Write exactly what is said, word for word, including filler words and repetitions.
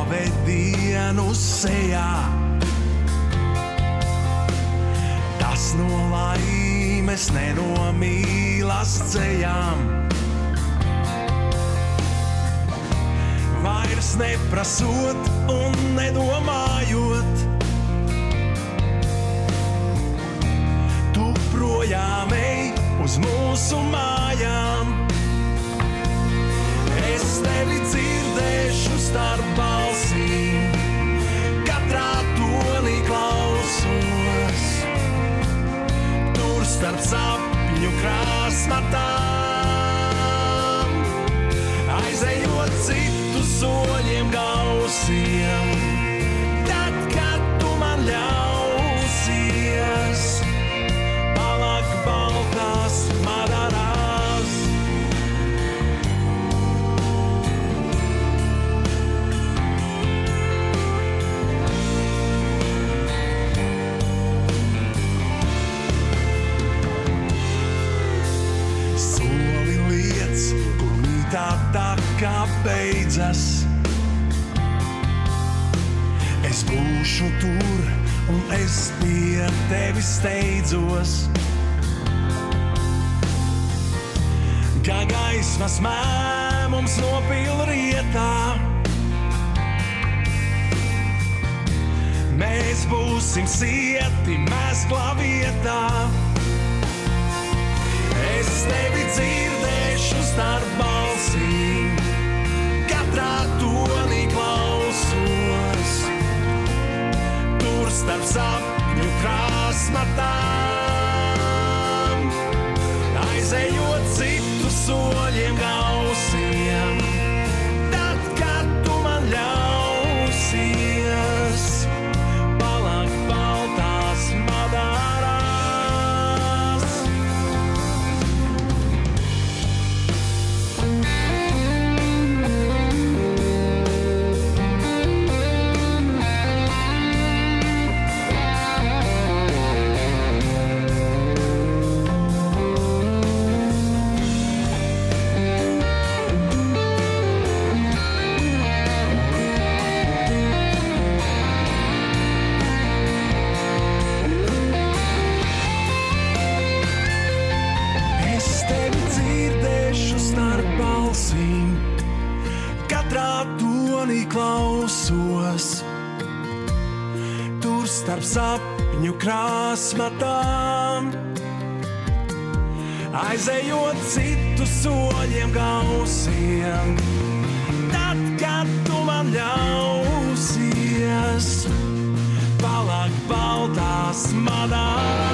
pavadienu sejā. Tas no laimes, ne no mīlas dzejām. Vairs neprasot un nedomājot, tu projām ej uz mūsu mājām. Es tevi dzirdēšu starp balsīm, katrā tonī klausos, tur starp sapņu krāsmatām. Aizejot citu soļiem gausiem, tad, kad tu man ļausies, palak baltās madarās. Soli liec, kur mītā tā kā beidzas. Es būšu tur un es pie tevis steidzos. Kā gaismas mēmums no pilrietā, mēs būsim sieti mezglā vietā. Es tevi dzirdēšu starp balsīm, katrā tonī klausos, tur starp sapņu krāsmatām. Aizejot citu soļiem gausiem, tad, kad tu man ļausies, palak baltās madarās. Katrā tonī klausos, tur starp sapņu krāsmatām. Aizejot citu soļiem gausiem, tad, kad tu man ļausies, palak baltās madarās.